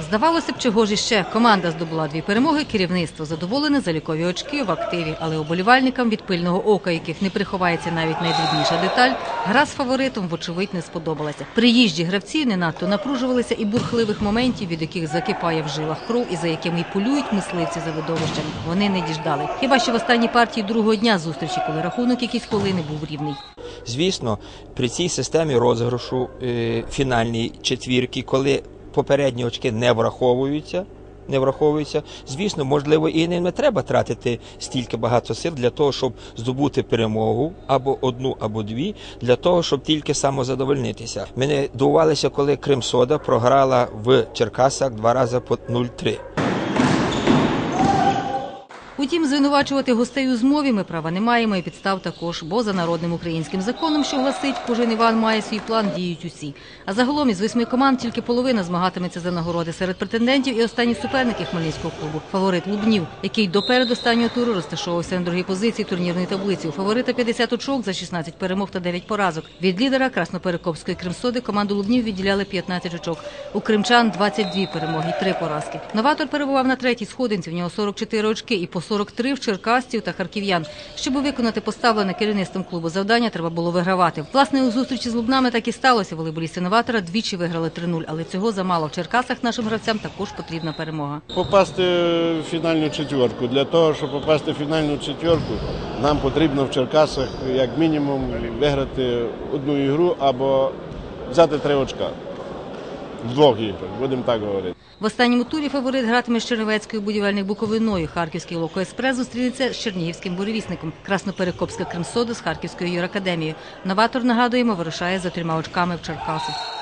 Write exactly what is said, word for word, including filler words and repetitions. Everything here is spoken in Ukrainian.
Здавалося б, чого ж іще. Команда здобула дві перемоги, керівництво задоволене, залікові очки в активі. Але уболівальникам від пильного ока, яких не приховається навіть найдрібніша деталь, гра з фаворитом, вочевидь, не сподобалася. Приїжджі гравці не надто напружувалися і бурхливих моментів, від яких закипає в жилах кров і за якими й полюють мисливці за видовищами, вони не діждали. Хіба що в останній партії другого дня зустрічі, коли рахунок якісь хвилини був рівний. Звісно, при цій системі розіграшу е, фінальної четвірки, коли попередні очки не враховуються, не враховуються, звісно, можливо, і не треба тратити стільки багато сил для того, щоб здобути перемогу, або одну, або дві, для того, щоб тільки самозадовольнитися. Ми не дивувалися, коли Кримсода програла в Черкасах два рази по нуль три. Утім, звинувачувати гостей у змові ми права не маємо і підстав також, бо за народним українським законом, що гласить, кожен Іван має свій план, діють усі. А загалом із восьми команд тільки половина змагатиметься за нагороди серед претендентів і останні суперники Хмельницького клубу – фаворит Лубнів, який до передостаннього туру розташовувався на другій позиції турнірної таблиці. У фаворита п'ятдесят очок за шістнадцять перемог та дев'ять поразок. Від лідера Красноперекопської Кримсоди команду Лубнів відділяли п'ятнадцять очок. У кримчан – двадцять дві перемоги, три поразки. Новатор перебував на третій сходинці, в нього сорок чотири очки і по сорок три в черкасців та харків'ян. Щоб виконати поставлене керівництвом клубу завдання, треба було вигравати. Власне, у зустрічі з Лубнами так і сталося. Волейболісти Новатора двічі виграли три нуль, але цього замало. В Черкасах нашим гравцям також потрібна перемога. Попасти в фінальну четвірку. Для того, щоб попасти в фінальну четвірку, нам потрібно в Черкасах як мінімум виграти одну ігру або взяти три очка. В двох іграх, будемо так говорити. В останньому турі фаворит гратиме з Чернівецькою будівельник Буковиною. Харківський Локоеспрес зустрінеться з чернігівським буревісником. Красноперекопська Кримсода з Харківською юракадемією. Новатор, нагадуємо, вирушає за трьома очками в Черкаси.